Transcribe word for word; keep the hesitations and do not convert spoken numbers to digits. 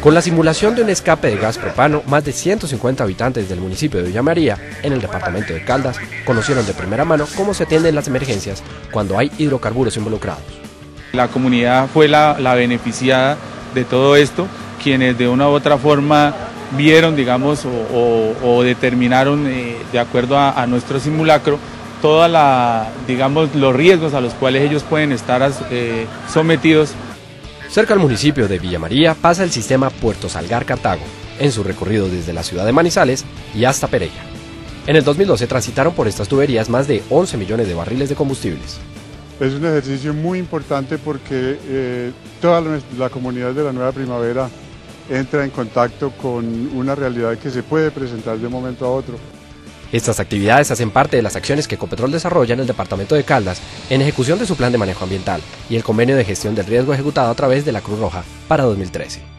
Con la simulación de un escape de gas propano, más de ciento cincuenta habitantes del municipio de Villa María, en el departamento de Caldas, conocieron de primera mano cómo se atienden las emergencias cuando hay hidrocarburos involucrados. La comunidad fue la, la beneficiada de todo esto, quienes de una u otra forma vieron, digamos, o, o, o determinaron eh, de acuerdo a, a nuestro simulacro toda la, digamos, los riesgos a los cuales ellos pueden estar eh, sometidos. Cerca al municipio de Villa María pasa el sistema Puerto Salgar-Cartago, en su recorrido desde la ciudad de Manizales y hasta Pereira. En el dos mil doce transitaron por estas tuberías más de once millones de barriles de combustibles. Es un ejercicio muy importante porque eh, toda la, la comunidad de la Nueva Primavera entra en contacto con una realidad que se puede presentar de un momento a otro. Estas actividades hacen parte de las acciones que Ecopetrol desarrolla en el departamento de Caldas en ejecución de su plan de manejo ambiental y el convenio de gestión del riesgo ejecutado a través de la Cruz Roja para dos mil trece.